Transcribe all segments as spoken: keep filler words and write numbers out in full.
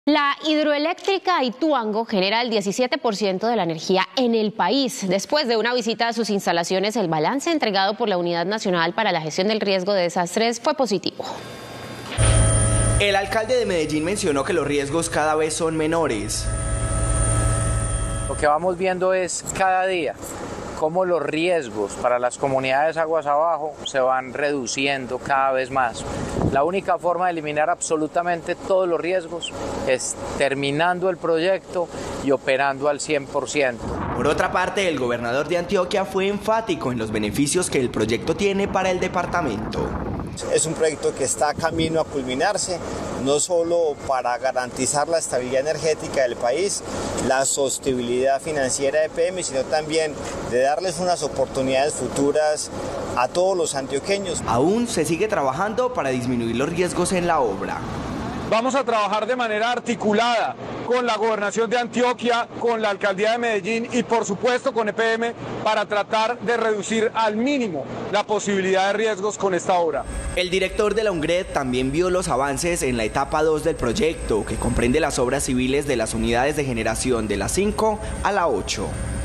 La hidroeléctrica Ituango genera el diecisiete por ciento de la energía en el país. Después de una visita a sus instalaciones, el balance entregado por la Unidad Nacional para la Gestión del Riesgo de Desastres fue positivo. El alcalde de Medellín mencionó que los riesgos cada vez son menores. Lo que vamos viendo es cada día cómo los riesgos para las comunidades aguas abajo se van reduciendo cada vez más. La única forma de eliminar absolutamente todos los riesgos es terminando el proyecto y operando al cien por ciento. Por otra parte, el gobernador de Antioquia fue enfático en los beneficios que el proyecto tiene para el departamento. Es un proyecto que está camino a culminarse, no solo para garantizar la estabilidad energética del país, la sostenibilidad financiera de E P M, sino también de darles unas oportunidades futuras a todos los antioqueños. Aún se sigue trabajando para disminuir los riesgos en la obra. Vamos a trabajar de manera articulada con la Gobernación de Antioquia, con la Alcaldía de Medellín y por supuesto con E P M para tratar de reducir al mínimo la posibilidad de riesgos con esta obra. El director de la UNGRED también vio los avances en la etapa dos del proyecto, que comprende las obras civiles de las unidades de generación de la cinco a la ocho.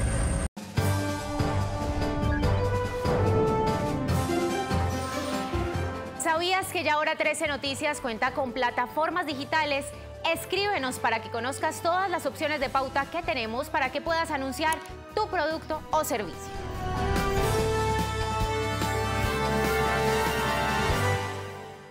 ¿Sabías que ya ahora trece Noticias cuenta con plataformas digitales? Escríbenos para que conozcas todas las opciones de pauta que tenemos para que puedas anunciar tu producto o servicio.